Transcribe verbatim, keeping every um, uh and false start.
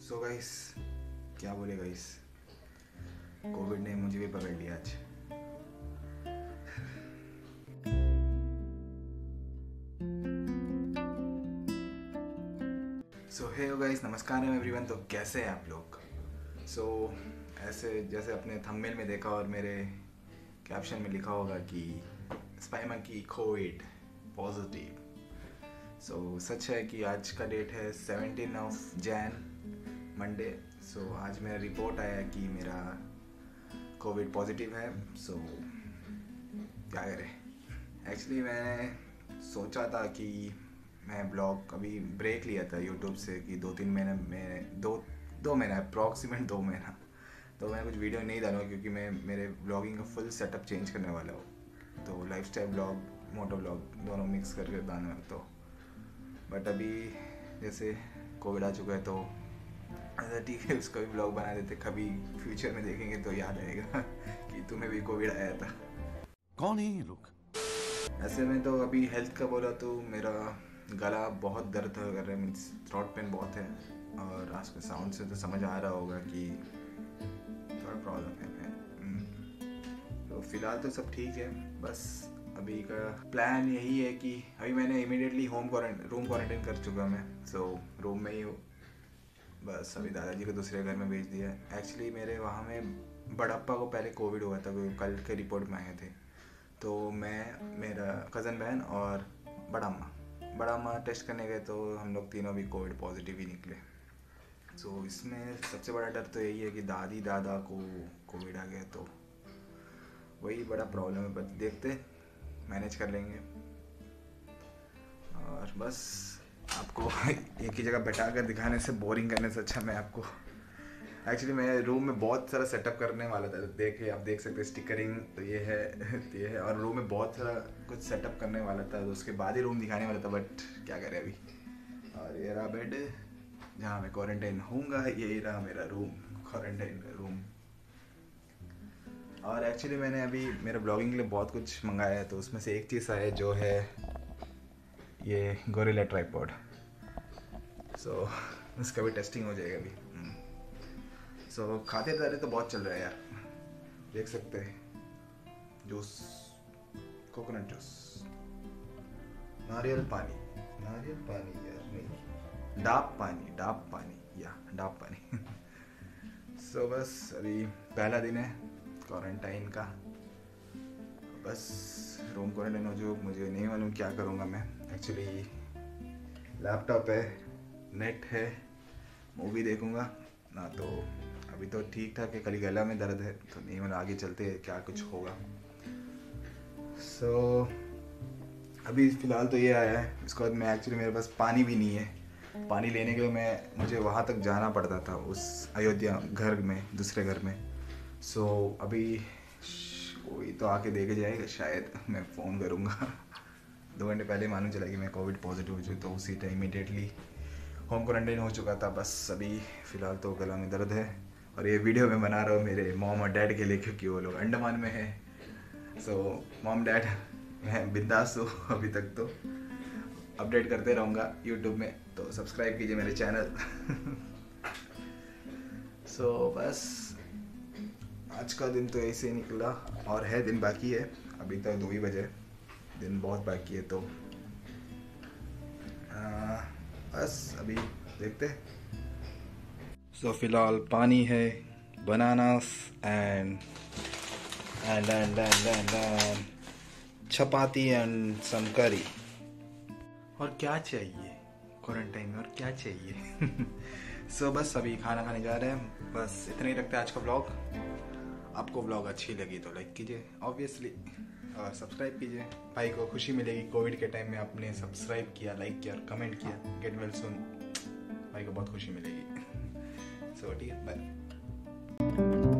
So guys, क्या बोले guys, Covid ने मुझे भी पकड़ लिया आज। सो हे गाइस, नमस्कार एवरीवन। तो कैसे हैं आप लोग? सो so, ऐसे जैसे अपने थंबनेल में देखा और मेरे कैप्शन में लिखा होगा कि spy monkey covid positive. So सच है कि आज का डेट है seventeen of Jan, Monday. So आज मेरा रिपोर्ट आया कि मेरा कोविड पॉजिटिव है। सो so, क्या करें। एक्चुअली मैंने सोचा था कि मैं ब्लॉग अभी ब्रेक लिया था यूट्यूब से कि दो तीन महीने में दो दो महीना अप्रॉक्सीमेट दो महीना तो मैं कुछ वीडियो नहीं डालूँगा क्योंकि मैं मेरे ब्लॉगिंग का फुल सेटअप चेंज करने वाला हूँ। तो लाइफस्टाइल ब्लॉग, मोटो ब्लॉग दोनों मिक्स करके डालने वाला। तो बट अभी जैसे कोविड आ चुका है तो अच्छा ठीक है, उसका भी ब्लॉग बना देते। कभी फ्यूचर में देखेंगे तो याद आएगा कि तुम्हें भी कोविड आया था। कौन है ये लोग? ऐसे में तो अभी हेल्थ का बोला तो मेरा गला बहुत दर्द कर रहा है, मीन्स थ्रोट पेन बहुत है। और आज के साउंड से तो समझ आ रहा होगा कि थोड़ा प्रॉब्लम है। तो फिलहाल तो सब ठीक है। बस अभी का प्लान यही है कि अभी मैंने immediately home quarantine room quarantine कर चुका मैं। सो so, रूम में ही हूँ। बस अभी दादाजी को दूसरे घर में भेज दिया। एक्चुअली मेरे वहाँ में बड़प्पा को पहले कोविड हुआ था, वो कल के रिपोर्ट में आए थे। तो मैं, मेरा कज़न बहन और बड़ा अम्मा बड़ा अम्मा टेस्ट करने गए तो हम लोग तीनों भी कोविड पॉजिटिव ही निकले। सो so, इसमें सबसे बड़ा डर तो यही है कि दादी दादा को कोविड आ गया तो वही बड़ा प्रॉब्लम है। बट देखते, मैनेज कर लेंगे। और बस आपको एक ही जगह बैठा कर दिखाने से, बोरिंग करने से अच्छा मैं आपको एक्चुअली मैं रूम में बहुत सारा सेटअप करने वाला था। देखिए, आप देख सकते हैं स्टिकरिंग तो ये है ये है और रूम में बहुत सारा कुछ सेटअप करने वाला था, तो उसके बाद ही रूम दिखाने वाला था। बट क्या करें अभी। और ये रहा बेड जहाँ मैं क्वारंटाइन होऊंगा, यही रहा मेरा रूम, क्वारंटाइन रूम। और एक्चुअली मैंने अभी मेरे ब्लॉगिंग के लिए बहुत कुछ मंगाया है, तो उसमें से एक चीज़ है जो है ये गोरिल्ला ट्राइपॉड। सो so, उसका भी टेस्टिंग हो जाएगा अभी। सो so, खाते दारे तो बहुत चल रहा है यार, देख सकते हैं। जूस, कोकोनट जूस, नारियल पानी नारियल पानी यार नहीं डाब पानी डाब पानी या डाब पानी सो so, बस अभी पहला दिन है क्वारंटाइन का। बस रूम क्वारंटाइन हो जो, मुझे नहीं मालूम क्या करूँगा मैं। एक्चुअली लैपटॉप है, नेट है, मूवी देखूँगा ना। तो अभी तो ठीक ठाक है, खाली गला में दर्द है तो नहीं, मतलब आगे चलते हैं क्या कुछ होगा। सो so, अभी फ़िलहाल तो ये आया है। इसके बाद मैं एक्चुअली मेरे पास पानी भी नहीं है। पानी लेने के लिए मैं मुझे वहाँ तक जाना पड़ता था, उस अयोध्या घर में, दूसरे घर में। सो so, अभी कोई तो आके देखे जाएगा शायद, मैं फ़ोन करूँगा। दो घंटे पहले मालूम चला कि मैं कोविड पॉजिटिव हो चुका, तो उसी टाइम इमीडिएटली होम क्वारंटाइन हो चुका था। बस अभी फ़िलहाल तो गला में दर्द है। और ये वीडियो मैं बना रहा हूँ मेरे मॉम और डैड के लिए, क्योंकि वो लोग अंडमान में है। सो मॉम डैड, मैं बिंदास हूँ अभी तक। तो अपडेट करते रहूँगा यूट्यूब में, तो सब्सक्राइब कीजिए मेरे चैनल। सो so, बस आज का दिन तो ऐसे ही निकला, और है दिन बाकी है। अभी तक दो ही बजे, दिन बहुत बाकी है। तो आ, बस अभी देखते। सो so, फिलहाल पानी है, bananas and and and and and and chapati and some curry. और क्या चाहिए क्वारंटाइन में, और क्या चाहिए। सो so, बस अभी खाना खाने जा रहे हैं। बस इतना ही रखते हैं आज का व्लॉग। आपको व्लॉग अच्छी लगी तो लाइक कीजिए ऑब्वियसली, और सब्सक्राइब कीजिए। भाई को खुशी मिलेगी, कोविड के टाइम में आपने सब्सक्राइब किया, लाइक किया और कमेंट किया। गेट वेल सून, भाई को बहुत खुशी मिलेगी। सो ठीक है, बाय।